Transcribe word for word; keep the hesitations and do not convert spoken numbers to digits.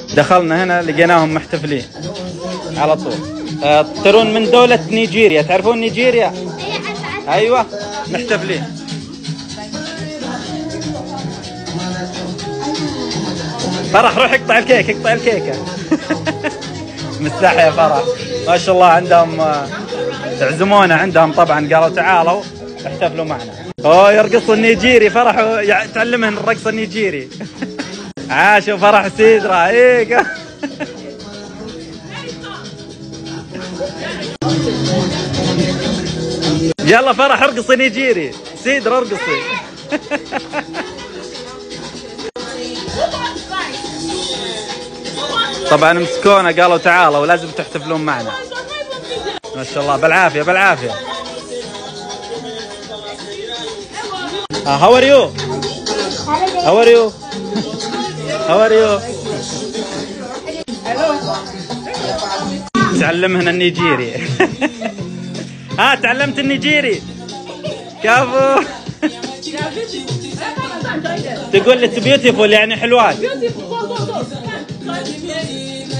دخلنا هنا لقيناهم محتفلين على طول. آه، ترون من دولة نيجيريا، تعرفون نيجيريا؟ ايوه محتفلين. فرح روح اقطع الكيك، اقطع الكيكة. مستحي يا فرح، ما شاء الله عندهم عزمونا عندهم طبعا، قالوا تعالوا احتفلوا معنا. اوه يرقص النيجيري فرح، تعلمهن الرقص النيجيري. عاشوا فرح سيدرا هيك. يلا فرح ارقصي نيجيري، سيدرا ارقصي. طبعا مسكونا قالوا تعالوا ولازم تحتفلون معنا. ما شاء الله بالعافية بالعافية. Uh, how are you? How are you? How are you? تعلمهن النيجيري. ها تعلمت النيجيري. كفو. تقول لي beautiful يعني حلوات.